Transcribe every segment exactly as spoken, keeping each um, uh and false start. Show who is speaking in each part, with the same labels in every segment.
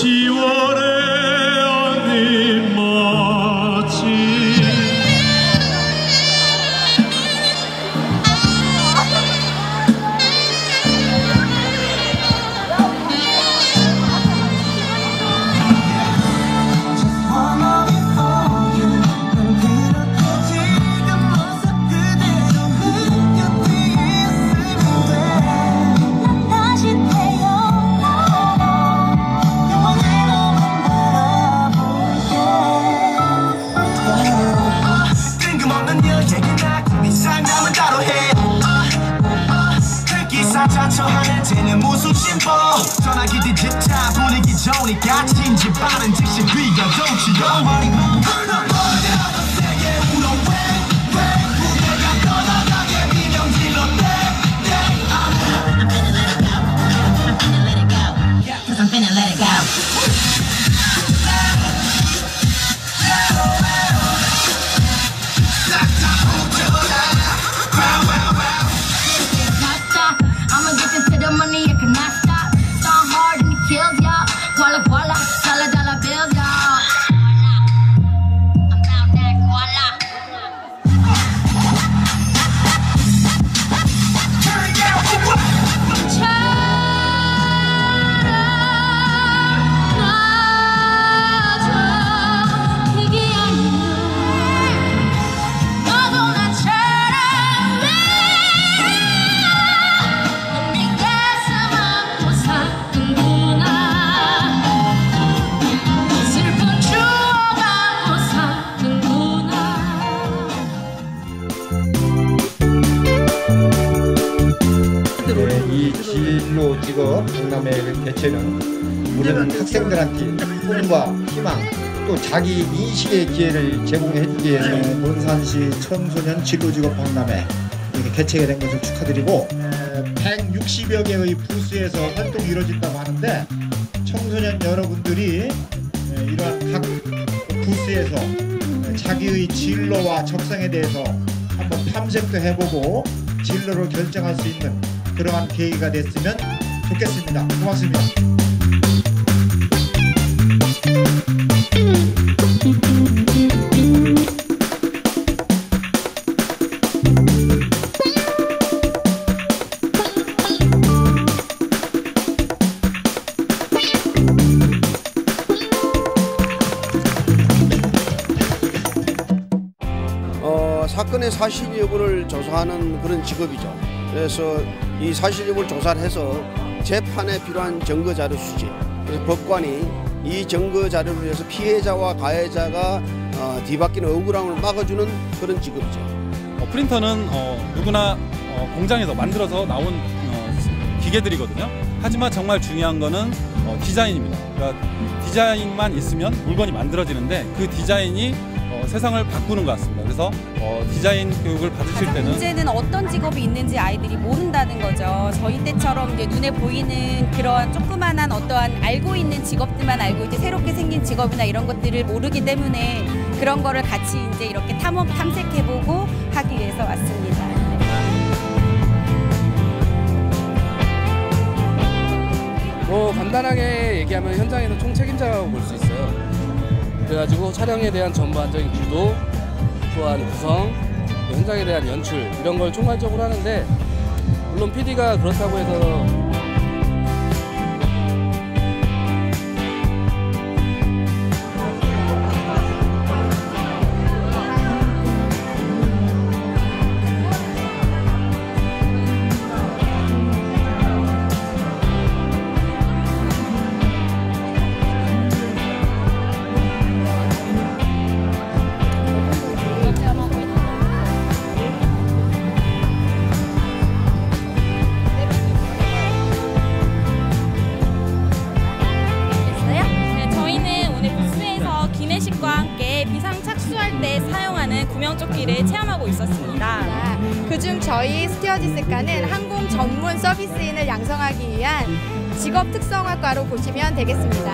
Speaker 1: 시월의 쟤는 무슨 심보 전화기들 집차 분위기 좋으니까 진지 빠른 즉시 귀가 좋지요 세게 울어 왜 무대가 떠나가게 비명질러 I'm finna let it go Cause I'm finna let it go
Speaker 2: 이 진로 직업 박람회 개최는 우리는 학생들한테 꿈과 희망 또 자기 인식의 기회를 제공해 주기 위해서
Speaker 3: 문산시 청소년 진로 직업 박람회 이렇게 개최가 된 것을 축하드리고 백육십여 개의 부스에서 활동이 이루어진다고 하는데 청소년 여러분들이 이러한 각 부스에서 자기의 진로와 적성에 대해서 한번 탐색도 해보고 진로를 결정할 수 있는 그러한 계기가 됐으면 좋겠습니다. 고맙습니다.
Speaker 4: 어, 사건의 사실 여부를 조사하는 그런 직업이죠. 그래서 이 사실 여부를 조사를 해서 재판에 필요한 증거 자료 수집. 그래서 법관이 이 증거 자료를 위해서 피해자와 가해자가 어, 뒤바뀌는 억울함을 막아주는 그런 직업이죠.
Speaker 5: 어, 프린터는 어, 누구나 어, 공장에서 만들어서 나온 어, 기계들이거든요. 하지만 정말 중요한 거는 어, 디자인입니다. 그러니까 디자인만 있으면 물건이 만들어지는데 그 디자인이 어, 세상을 바꾸는 것 같습니다. 그래서 어, 디자인 교육을 받으실 때는
Speaker 6: 문제는 어떤 직업이 있는지 아이들이 모른다는 거죠. 저희 때처럼 이제 눈에 보이는 그런 조그만한 어떠한 알고 있는 직업들만 알고 이제 새롭게 생긴 직업이나 이런 것들을 모르기 때문에 그런 거를 같이 이제 이렇게 탐험 탐색해보고 하기 위해서 왔습니다.
Speaker 7: 뭐 간단하게 얘기하면 현장에서 총책임자라고 볼 수 있어요. 그래가지고 촬영에 대한 전반적인 주도, 또한 구성, 현장에 대한 연출 이런 걸 총괄적으로 하는데 물론 피디가 그렇다고 해서
Speaker 6: 사용하는 구명조끼를 체험하고 있었습니다.
Speaker 8: 그중 저희 스튜어디스과는 항공 전문 서비스인을 양성하기 위한 직업 특성화과로 보시면 되겠습니다.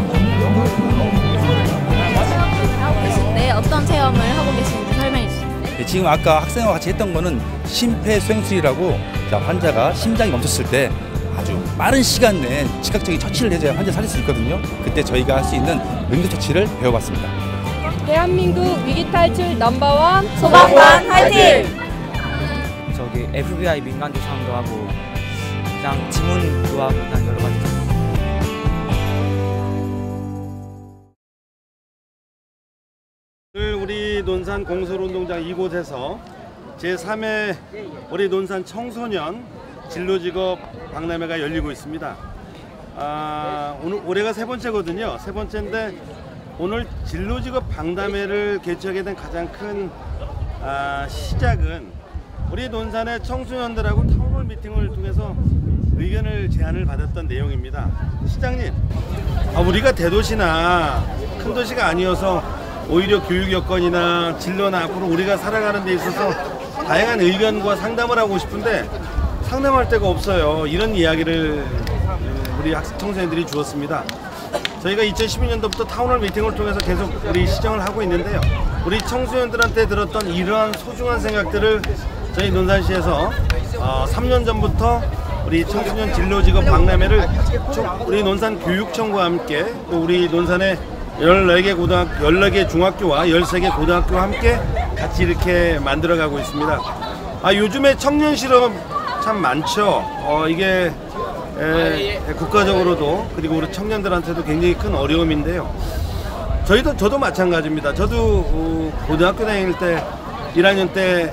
Speaker 6: 네, 어떤 체험을 하고 계시는지 설명해 주세요.
Speaker 9: 지금 아까 학생과 같이 했던 거는 심폐소생술이라고 환자가 심장이 멈췄을 때 아주 빠른 시간 내에 즉각적인 처치를 해줘야 환자 살릴 수 있거든요. 그때 저희가 할 수 있는 응급처치를 배워봤습니다.
Speaker 10: 대한민국 위기탈출 넘버원
Speaker 6: 소방관 화이팅!
Speaker 11: 저기 에프비아이 민간조사도 하고 그냥 지문도 하고 그냥 여러 가지.
Speaker 12: 오늘 우리 논산 공설운동장 이곳에서 제삼 회 우리 논산 청소년 진로직업 박람회가 열리고 있습니다. 아, 오늘 올해가 세 번째거든요. 세 번째인데 오늘 진로직업 박람회를 개최하게 된 가장 큰 아, 시작은 우리 논산의 청소년들하고 타운홀 미팅을 통해서 의견을 제안을 받았던 내용입니다. 시장님, 아, 우리가 대도시나 큰 도시가 아니어서 오히려 교육 여건이나 진로나 앞으로 우리가 살아가는 데 있어서 다양한 의견과 상담을 하고 싶은데 상담할 데가 없어요. 이런 이야기를 우리 학생 청소년들이 주었습니다. 저희가 이천십이 년도부터 타운홀 미팅을 통해서 계속 우리 시정을 하고 있는데요. 우리 청소년들한테 들었던 이러한 소중한 생각들을 저희 논산시에서 어, 삼 년 전부터 우리 청소년 진로직업 박람회를 우리 논산 교육청과 함께 또 우리 논산의 열네 개 고등학교, 열네 개 중학교와 열세 개 고등학교와 함께 같이 이렇게 만들어가고 있습니다. 아, 요즘에 청년 실업 참 많죠. 어, 이게 에, 국가적으로도 그리고 우리 청년들한테도 굉장히 큰 어려움인데요. 저희도 저도 마찬가지입니다. 저도 어, 고등학교 다닐 때 일 학년 때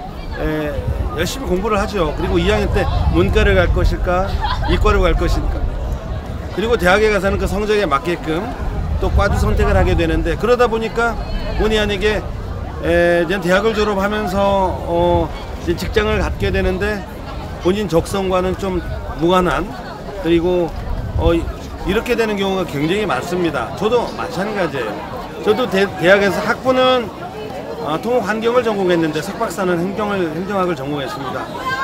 Speaker 12: 에, 열심히 공부를 하죠. 그리고 이 학년 때 문과를 갈 것일까, 이과를 갈 것일까. 그리고 대학에 가서는 그 성적에 맞게끔 또 과도 선택을 하게 되는데 그러다 보니까 본의 아니게 에, 이제 대학을 졸업하면서 어, 이제 직장을 갖게 되는데 본인 적성과는 좀 무관한 그리고 어, 이렇게 되는 경우가 굉장히 많습니다. 저도 마찬가지예요. 저도 대, 대학에서 학부는 어, 통합환경을 전공했는데 석박사는 행정을, 행정학을 전공했습니다.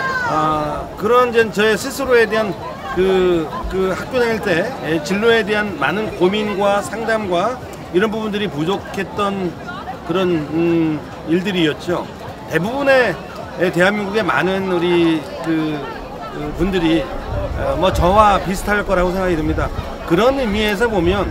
Speaker 12: 아, 그런 이제 저의 스스로에 대한 그, 그 학교 다닐 때 에, 진로에 대한 많은 고민과 상담과 이런 부분들이 부족했던 그런 음, 일들이었죠. 대부분의 에, 대한민국의 많은 우리 그, 그 분들이 어, 뭐 저와 비슷할 거라고 생각이 듭니다. 그런 의미에서 보면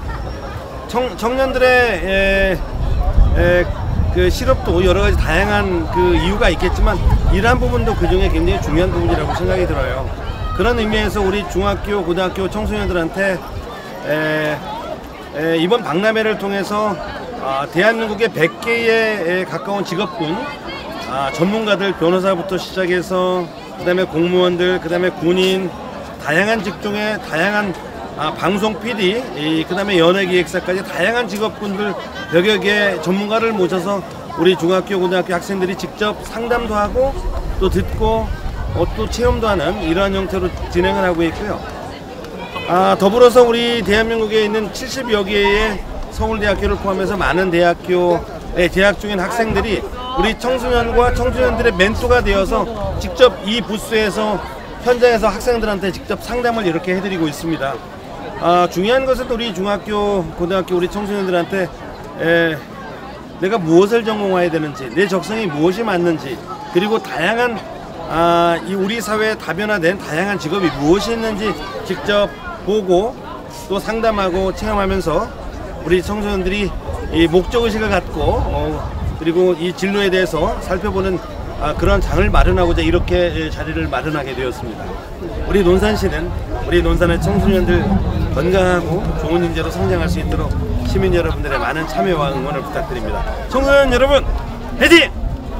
Speaker 12: 청, 청년들의 에, 에, 그 실업도 여러 가지 다양한 그 이유가 있겠지만 이러한 부분도 그 중에 굉장히 중요한 부분이라고 생각이 들어요. 그런 의미에서 우리 중학교, 고등학교 청소년들한테 에, 에, 이번 박람회를 통해서 아, 대한민국의 백 개에 가까운 직업군 아, 전문가들, 변호사부터 시작해서 그 다음에 공무원들, 그 다음에 군인, 다양한 직종의 다양한 아, 방송 피디, 그 다음에 연예기획사까지 다양한 직업군들 백여 개 전문가를 모셔서 우리 중학교, 고등학교 학생들이 직접 상담도 하고 또 듣고 어, 또 체험도 하는 이러한 형태로 진행을 하고 있고요. 아, 더불어서 우리 대한민국에 있는 칠십여 개의 서울대학교를 포함해서 많은 대학교에 재학 중인 학생들이 우리 청소년과 청소년들의 멘토가 되어서 직접 이 부스에서 현장에서 학생들한테 직접 상담을 이렇게 해드리고 있습니다. 아, 중요한 것은 우리 중학교, 고등학교 우리 청소년들한테 에, 내가 무엇을 전공해야 되는지, 내 적성이 무엇이 맞는지, 그리고 다양한 아, 이 우리 사회에 다변화된 다양한 직업이 무엇이 있는지 직접 보고 또 상담하고 체험하면서 우리 청소년들이 이 목적의식을 갖고 어, 그리고 이 진로에 대해서 살펴보는 아, 그런 장을 마련하고자 이렇게 자리를 마련하게 되었습니다. 우리 논산시는 우리 논산의 청소년들 건강하고 좋은 인재로 성장할 수 있도록 시민 여러분들의 많은 참여와 응원을 부탁드립니다. 청소년 여러분, 화이팅!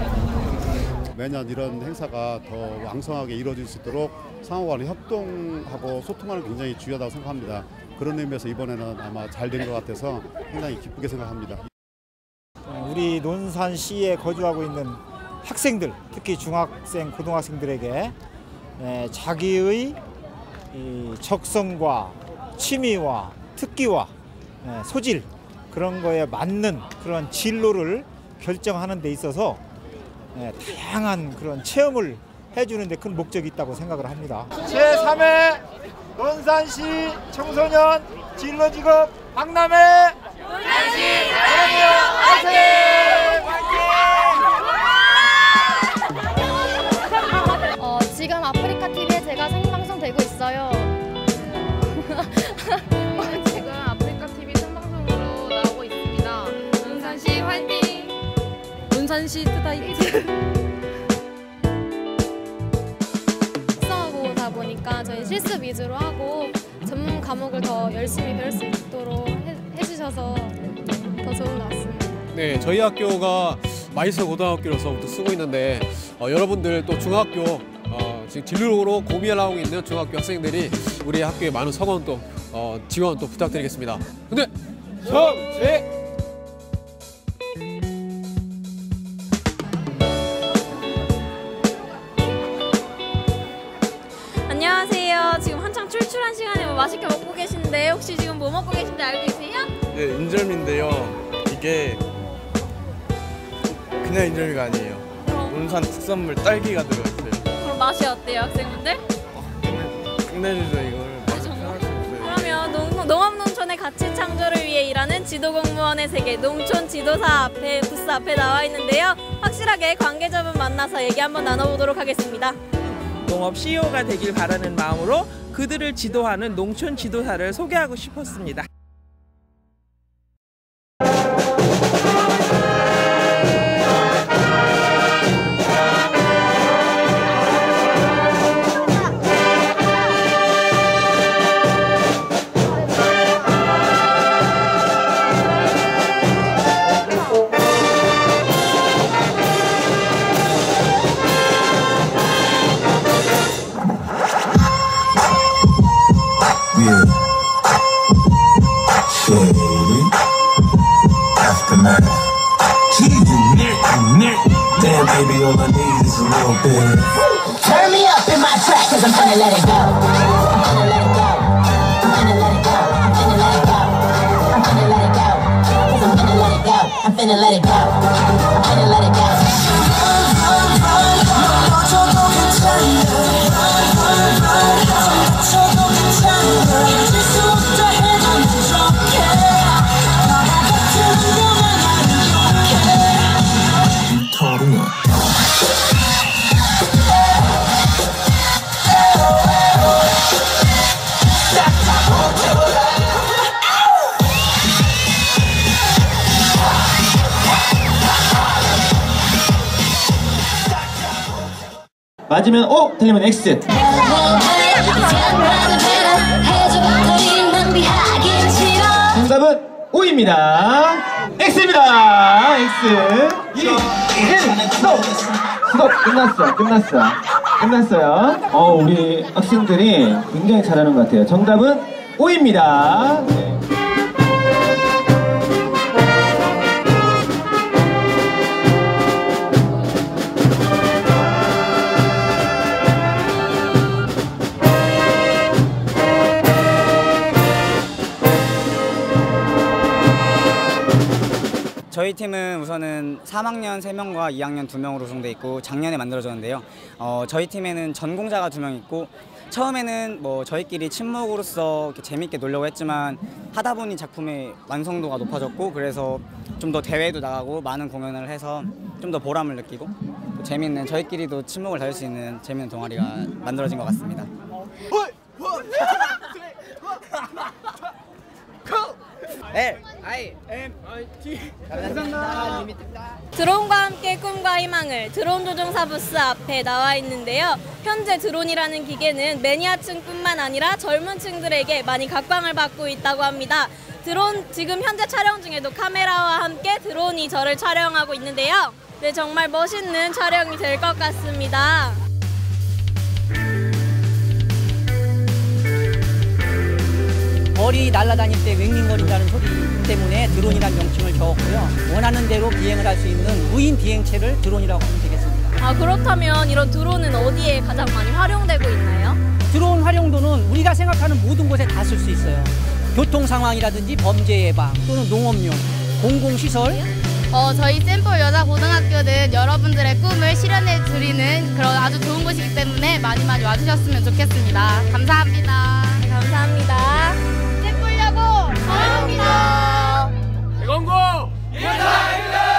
Speaker 13: 매년 이런 행사가 더 왕성하게 이루어질 수 있도록 상호간에 협동하고 소통하는 게 굉장히 중요하다고 생각합니다. 그런 의미에서 이번에는 아마 잘 된 것 같아서 상당히 기쁘게 생각합니다.
Speaker 3: 우리 논산시에 거주하고 있는 학생들, 특히 중학생, 고등학생들에게 자기의 적성과 취미와 특기와 소질 그런 거에 맞는 그런 진로를 결정하는 데 있어서 다양한 그런 체험을 해주는 데 큰 목적이 있다고 생각을 합니다. 제삼 회 논산시 청소년 진로직업 박람회 논산시 사랑해요 화이팅! 화이팅!
Speaker 10: 男子たい
Speaker 14: 특성화고다 보니까 저희 실습 위주로 하고 전문 과목을 더 열심히 배울 수 있도록 해, 해주셔서 더 좋은 것 같습니다.
Speaker 15: 네, 저희 학교가 마이스 고등학교로서부터 쓰고 있는데 어, 여러분들 또 중학교 어, 지금 진로로 고민을 하고 있는 중학교 학생들이 우리 학교에 많은 성원 또 어, 지원 또 부탁드리겠습니다. 근데 정책!
Speaker 16: 안녕하세요. 지금 한창 출출한 시간에 뭐 맛있게 먹고 계신데 혹시 지금 뭐 먹고 계신지 알고 계세요?
Speaker 17: 네, 인절미인데요. 이게 그냥 인절미가 아니에요. 논산 특산물 딸기가 들어있어요.
Speaker 16: 그럼 맛이 어때요, 학생분들?
Speaker 17: 끝내주죠, 이걸.
Speaker 16: 그러면 농, 농업농촌의 가치 창조를 위해 일하는 지도공무원의 세계 농촌 지도사 앞에 부스 앞에 나와 있는데요. 확실하게 관계자분 만나서 얘기 한번 나눠보도록 하겠습니다.
Speaker 18: 농업 씨이오가 되길 바라는 마음으로 그들을 지도하는 농촌 지도사를 소개하고 싶었습니다.
Speaker 1: Damn, baby, all I need is a little bit.
Speaker 19: Turn me up in my track, cause I'm finna let it go. I'm finna let it go. I'm finna let it go. I'm finna let it go. I'm finna let it go. Cause I'm finna let it go. I'm finna let it go. I'm finna let it go.
Speaker 20: 맞으면 O, 틀리면 X. 정답은 O입니다. X입니다. X. 일, 스톱. 스톱. 끝났어. 끝났어. 끝났어요. 어, 우리 학생들이 굉장히 잘하는 것 같아요. 정답은 O입니다. 네.
Speaker 11: 저희 팀은 우선은 삼 학년 세 명과 이 학년 두 명으로 구성되어 있고 작년에 만들어졌는데요. 어, 저희 팀에는 전공자가 두 명 있고 처음에는 뭐 저희끼리 친목으로서 이렇게 재밌게 놀려고 했지만 하다 보니 작품의 완성도가 높아졌고 그래서 좀 더 대회도 나가고 많은 공연을 해서 좀 더 보람을 느끼고 또 재밌는 저희끼리도 친목을 다질 수 있는 재밌는 동아리가 만들어진 것 같습니다.
Speaker 18: L, I, M, I, T.
Speaker 16: 드론과 함께 꿈과 희망을 드론 조종사 부스 앞에 나와 있는데요. 현재 드론이라는 기계는 매니아층뿐만 아니라 젊은 층들에게 많이 각광을 받고 있다고 합니다. 드론 지금 현재 촬영 중에도 카메라와 함께 드론이 저를 촬영하고 있는데요. 네, 정말 멋있는 촬영이 될 것 같습니다.
Speaker 21: 벌이 날아다닐 때 웽웽거린다는 소리 때문에 드론이라는 명칭을 적었고요. 원하는 대로 비행을 할 수 있는 무인 비행체를 드론이라고 하면 되겠습니다.
Speaker 16: 아, 그렇다면 이런 드론은 어디에 가장 많이 활용되고 있나요?
Speaker 21: 드론 활용도는 우리가 생각하는 모든 곳에 다 쓸 수 있어요. 교통 상황이라든지 범죄 예방 또는 농업용, 공공시설.
Speaker 8: 어, 저희 샘플 여자고등학교는 여러분들의 꿈을 실현해 드리는 그런 아주 좋은 곳이기 때문에 많이 많이 와주셨으면 좋겠습니다. 감사합니다.
Speaker 16: 네, 감사합니다.
Speaker 8: 샘플 여고 사랑합니다.
Speaker 18: 대건고
Speaker 1: 인사입니다.